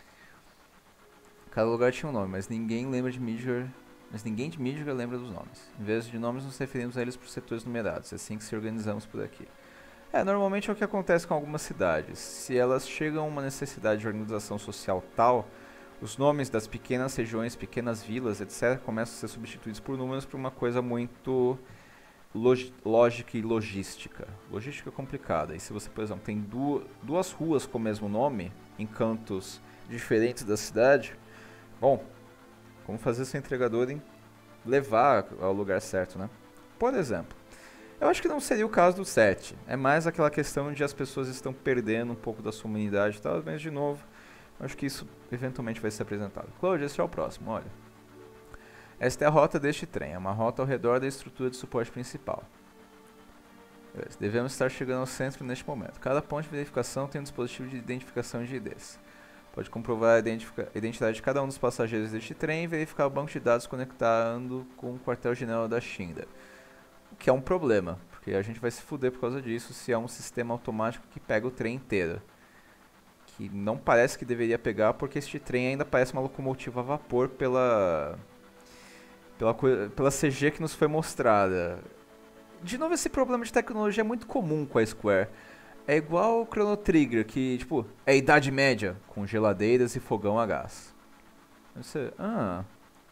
Cada lugar tinha um nome, mas ninguém lembra de Midgard, mas ninguém de Midgard lembra dos nomes. Em vez de nomes, nos referimos a eles por setores numerados. É assim que se organizamos por aqui. É, normalmente é o que acontece com algumas cidades. Se elas chegam a uma necessidade de organização social tal, os nomes das pequenas regiões, pequenas vilas, etcétera, começam a ser substituídos por números por uma coisa muito... Log lógica e logística. Logística é complicada. E se você, por exemplo, tem du duas ruas com o mesmo nome, em cantos diferentes da cidade, bom, como fazer seu entregador em levar ao lugar certo, né? Por exemplo, eu acho que não seria o caso do sete. É mais aquela questão de as pessoas estão perdendo um pouco da sua humanidade e tal, mas de novo, eu acho que isso eventualmente vai ser apresentado. Claude, esse é o próximo, olha. Esta é a rota deste trem, é uma rota ao redor da estrutura de suporte principal. Beleza. Devemos estar chegando ao centro neste momento. Cada ponto de verificação tem um dispositivo de identificação de I Ds. Pode comprovar a identidade de cada um dos passageiros deste trem e verificar o banco de dados conectando com o quartel-general da Shinra. O que é um problema, porque a gente vai se fuder por causa disso se é um sistema automático que pega o trem inteiro. Que não parece que deveria pegar, porque este trem ainda parece uma locomotiva a vapor pela, pela, pela C G que nos foi mostrada. De novo, esse problema de tecnologia é muito comum com a Square. É igual o Chrono Trigger, que, tipo, é Idade Média, com geladeiras e fogão a gás. Você, ah...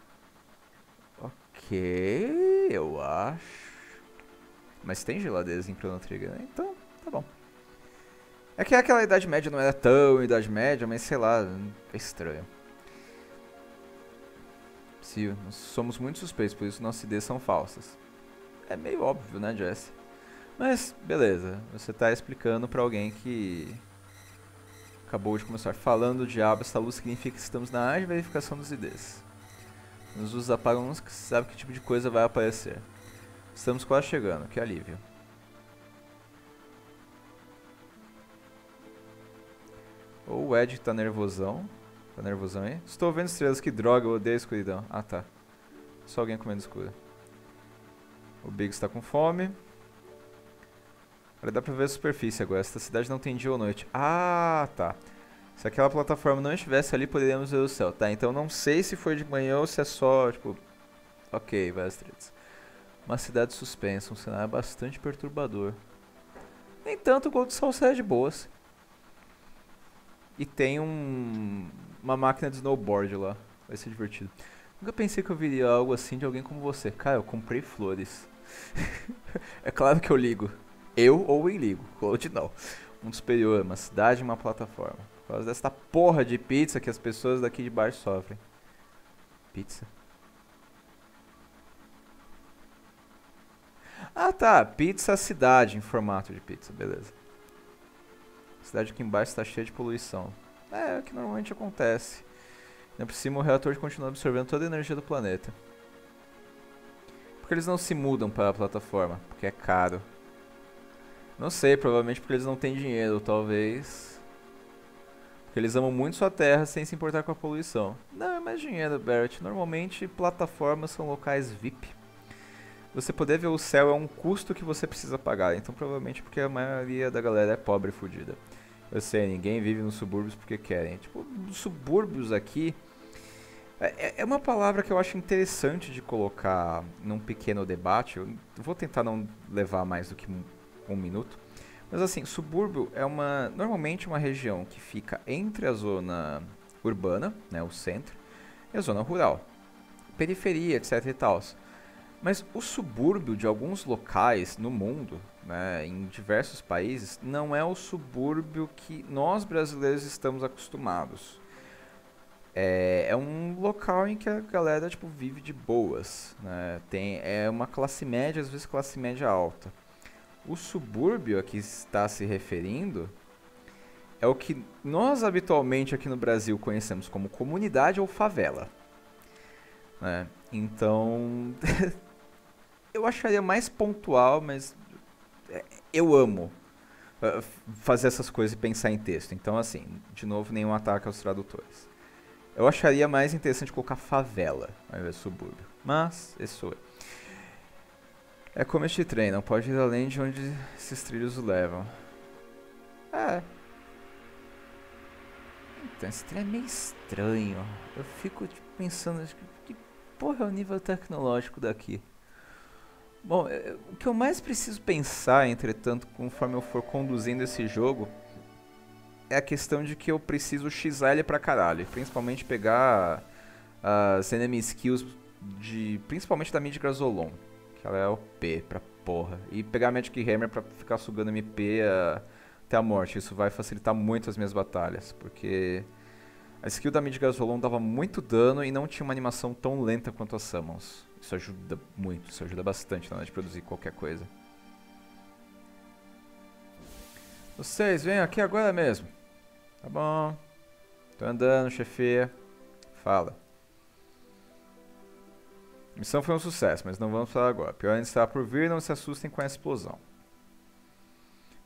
Ok, eu acho... Mas tem geladeiras em Chrono Trigger, né? Então, tá bom. É que aquela Idade Média não era tão Idade Média, mas sei lá, é estranho. Sim, nós somos muito suspeitos, por isso nossas ideias são falsas. É meio óbvio, né, Jesse? Mas, beleza, você tá explicando pra alguém que acabou de começar falando o diabo, essa luz significa que estamos na área de verificação dos I Ds. Nos luzes apagam, que sabe que tipo de coisa vai aparecer. Estamos quase chegando, que alívio. Ou o Ed tá nervosão. Tá nervosão aí? Estou vendo estrelas, que droga, eu odeio a escuridão. Ah, tá. Só alguém comendo escuro. O Biggs está com fome. Olha, dá pra ver a superfície agora. Esta cidade não tem dia ou noite. Ah, tá. Se aquela plataforma não estivesse ali, poderíamos ver o céu. Tá, então não sei se foi de manhã ou se é só, tipo... Ok, várias tretas. Uma cidade suspensa, um cenário bastante perturbador. Nem tanto quanto o Sol sai de boas. E tem um... uma máquina de snowboard lá. Vai ser divertido. Nunca pensei que eu viria algo assim de alguém como você. Cara, eu comprei flores. É claro que eu ligo. Eu ou em ligo. Cloud não. Um superior, uma cidade e uma plataforma. Por causa dessa porra de pizza que as pessoas daqui de baixo sofrem. Pizza? Ah tá, pizza cidade em formato de pizza, beleza. A cidade aqui embaixo está cheia de poluição. É, é o que normalmente acontece. Ainda por cima o reator continua absorvendo toda a energia do planeta. Por que eles não se mudam para a plataforma? Porque é caro. Não sei, provavelmente porque eles não têm dinheiro, talvez. Porque eles amam muito sua terra sem se importar com a poluição. Não, é mais dinheiro, Barrett. Normalmente plataformas são locais V I P. Você poder ver o céu é um custo que você precisa pagar. Então provavelmente porque a maioria da galera é pobre e fodida. Eu sei, ninguém vive nos subúrbios porque querem. Tipo, os subúrbios aqui... É, é uma palavra que eu acho interessante de colocar num pequeno debate. Eu vou tentar não levar mais do que um, um minuto. Mas assim, subúrbio é uma normalmente uma região que fica entre a zona urbana, né, o centro, e a zona rural. Periferia, etc e tal. Mas o subúrbio de alguns locais no mundo, né, em diversos países, não é o subúrbio que nós brasileiros estamos acostumados. É, é um local em que a galera tipo, vive de boas. Né? Tem, é uma classe média, às vezes classe média alta. O subúrbio a que está se referindo é o que nós habitualmente aqui no Brasil conhecemos como comunidade ou favela. Né? Então... eu acharia mais pontual, mas eu amo uh, fazer essas coisas e pensar em texto. Então, assim, de novo, nenhum ataque aos tradutores. Eu acharia mais interessante colocar favela ao invés de subúrbio. Mas, esse sou eu. É como este trem, não pode ir além de onde esses trilhos o levam. É. Então, esse trem é meio estranho. Eu fico tipo, pensando, que porra é o nível tecnológico daqui? Bom, o que eu mais preciso pensar, entretanto, conforme eu for conduzindo esse jogo, é a questão de que eu preciso xar ele pra caralho. Principalmente pegar as enemy skills, de, principalmente da Mid Grazolon, que ela é O P pra porra. E pegar a Magic Hammer pra ficar sugando M P a, até a morte. Isso vai facilitar muito as minhas batalhas, porque a skill da Mid Grazolon dava muito dano e não tinha uma animação tão lenta quanto as Summons. Isso ajuda muito, isso ajuda bastante na hora de produzir qualquer coisa. Vocês, venham aqui agora mesmo. Tá bom. Tô andando, chefia. Fala. A missão foi um sucesso, mas não vamos falar agora. Pior ainda está por vir, não se assustem com a explosão.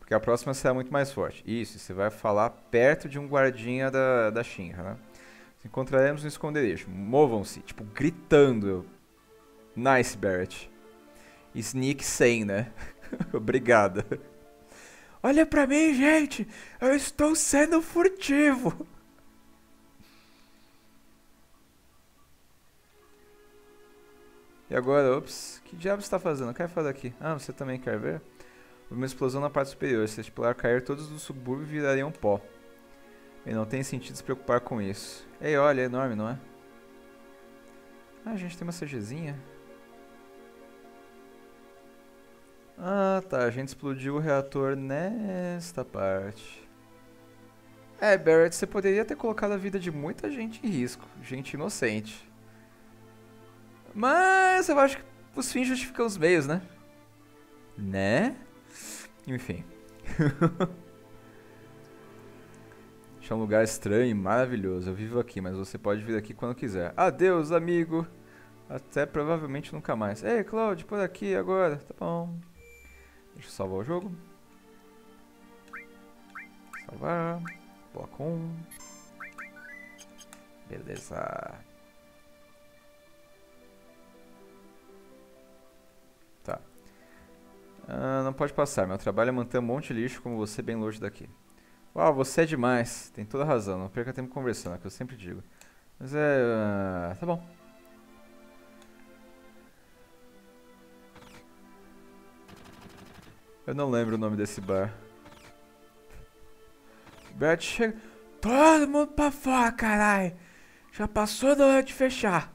Porque a próxima será muito mais forte. Isso, você vai falar perto de um guardinha da, da Shinra, né? Encontraremos no esconderijo. Movam-se, tipo, gritando. Nice, Barret. Sneak cem, né? Obrigado. Olha pra mim, gente! Eu estou sendo furtivo! E agora, ops, que diabo você está fazendo? Eu quero falar daqui. Ah, você também quer ver? Houve uma explosão na parte superior. Se a explorar cair, todos do subúrbio virariam pó. E não tem sentido se preocupar com isso. Ei, olha, é enorme, não é? Ah, a gente tem uma CGzinha. Ah, tá. A gente explodiu o reator nesta parte. É, Barret, você poderia ter colocado a vida de muita gente em risco. Gente inocente. Mas eu acho que os fins justificam os meios, né? Né? Enfim. É um lugar estranho e maravilhoso. Eu vivo aqui, mas você pode vir aqui quando quiser. Adeus, amigo. Até provavelmente nunca mais. Ei, Cloud, por aqui agora. Tá bom. Deixa eu salvar o jogo. Salvar. Bloco um. Beleza. Tá. Ah, não pode passar. Meu trabalho é manter um monte de lixo como você bem longe daqui. Uau, você é demais. Tem toda a razão. Não perca tempo conversando, é o que eu sempre digo. Mas é... Uh, tá bom. Eu não lembro o nome desse bar. Bert chega... Todo mundo pra fora, caralho. Já passou da hora de fechar.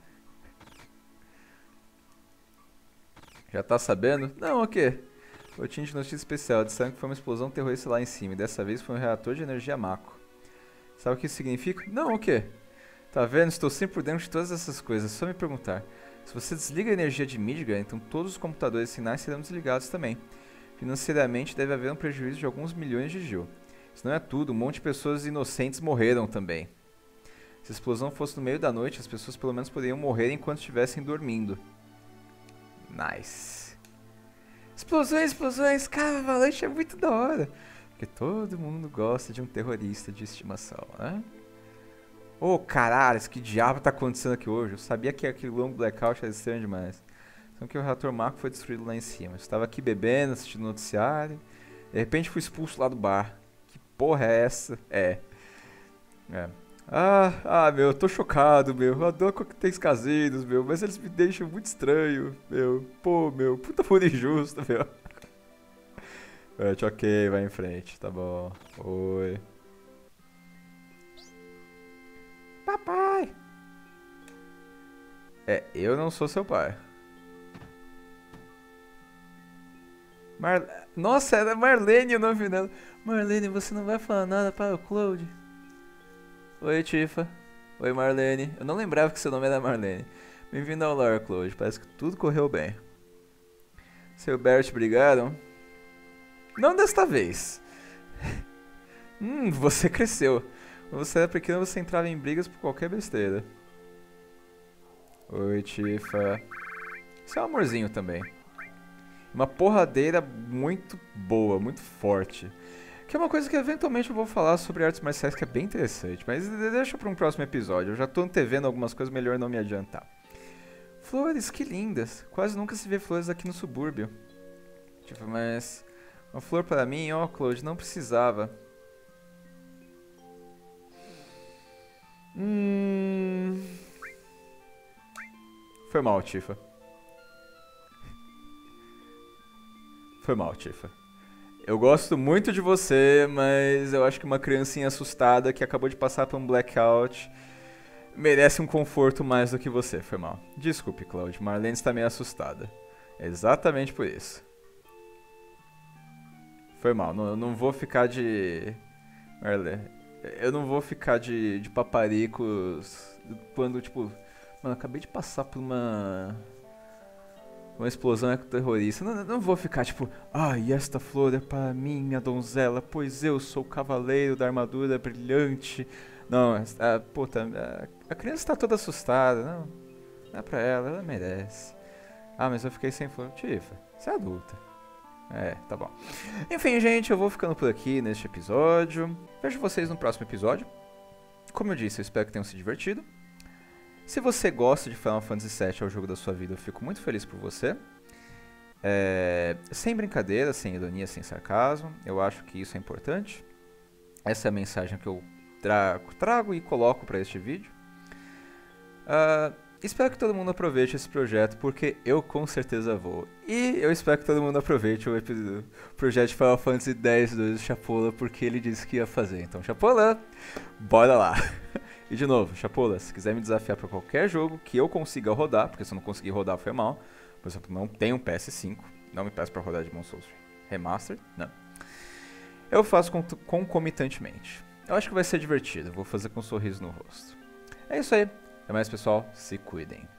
Já tá sabendo? Não, o quê? Boletim de notícia especial. Disseram que foi uma explosão terrorista lá em cima. E dessa vez foi um reator de energia Mako. Sabe o que isso significa? Não, o quê? Tá vendo? Estou sempre por dentro de todas essas coisas. Só me perguntar. Se você desliga a energia de Midgar, então todos os computadores e sinais serão desligados também. Financeiramente deve haver um prejuízo de alguns milhões de Gil. Isso não é tudo. Um monte de pessoas inocentes morreram também. Se a explosão fosse no meio da noite, as pessoas pelo menos poderiam morrer enquanto estivessem dormindo. Nice. Explosões, explosões, cara, Avalanche é muito da hora. Porque todo mundo gosta de um terrorista de estimação, né? Ô, oh, caralho, que diabo tá acontecendo aqui hoje? Eu sabia que aquele longo blackout era estranho demais. Então que o reator Mako foi destruído lá em cima. Eu estava aqui bebendo, assistindo o noticiário. De repente fui expulso lá do bar. Que porra é essa? É. É. Ah, ah, meu, eu tô chocado, meu. Eu adoro coquetéis caseiros, meu. Mas eles me deixam muito estranho, meu. Pô, meu, puta foda injusto, meu. É, ok, vai em frente, tá bom. Oi. Papai! É, eu não sou seu pai. Mar... Nossa, era Marlene o nome dela. Marlene, você não vai falar nada para o Cloud? Oi, Tifa. Oi, Marlene. Eu não lembrava que seu nome era Marlene. Bem-vindo ao lar, Cloud. Parece que tudo correu bem. Seu Bert brigaram? Não desta vez. hum, você cresceu. Quando você era pequeno, você entrava em brigas por qualquer besteira. Oi, Tifa. Você é um amorzinho também. Uma porradeira muito boa, muito forte. Que é uma coisa que eventualmente eu vou falar sobre artes marciais que é bem interessante. Mas deixa para um próximo episódio. Eu já tô antevendo algumas coisas, melhor não me adiantar. Flores, que lindas. Quase nunca se vê flores aqui no subúrbio. Tipo, mas... Uma flor para mim, ó, oh, Claude, não precisava. Hum... Foi mal, Tifa. Foi mal, Tifa. Eu gosto muito de você, mas eu acho que uma criancinha assustada que acabou de passar por um blackout merece um conforto mais do que você. Foi mal. Desculpe, Cloud. Marlene está meio assustada. É exatamente por isso. Foi mal. Não, eu não vou ficar de... Marlene, eu não vou ficar de, de paparicos quando, tipo... Mano, eu acabei de passar por uma... Uma explosão ecoterrorista. Não, não vou ficar tipo, ah, e esta flor é para mim, minha donzela, pois eu sou o cavaleiro da armadura brilhante. Não, a, puta, a, a criança tá toda assustada. Não, não é pra ela, ela merece. Ah, mas eu fiquei sem flor. Tifa, você é adulta. É, tá bom. Enfim, gente, eu vou ficando por aqui neste episódio. Vejo vocês no próximo episódio. Como eu disse, eu espero que tenham se divertido. Se você gosta de Final Fantasy sete, é o jogo da sua vida, eu fico muito feliz por você. É, sem brincadeira, sem ironia, sem sarcasmo. Eu acho que isso é importante. Essa é a mensagem que eu trago, trago e coloco para este vídeo. Uh, espero que todo mundo aproveite esse projeto, porque eu com certeza vou. E eu espero que todo mundo aproveite o, episódio, o projeto de Final Fantasy X do Chapola, porque ele disse que ia fazer. Então, Chapola, bora lá! E de novo, Chapola, se quiser me desafiar para qualquer jogo que eu consiga rodar, porque se eu não conseguir rodar foi mal. Por exemplo, não tenho um P S cinco, não me peço para rodar Demon Souls Remastered, não. Eu faço concomitantemente. Eu acho que vai ser divertido, vou fazer com um sorriso no rosto. É isso aí. Até mais, pessoal. Se cuidem.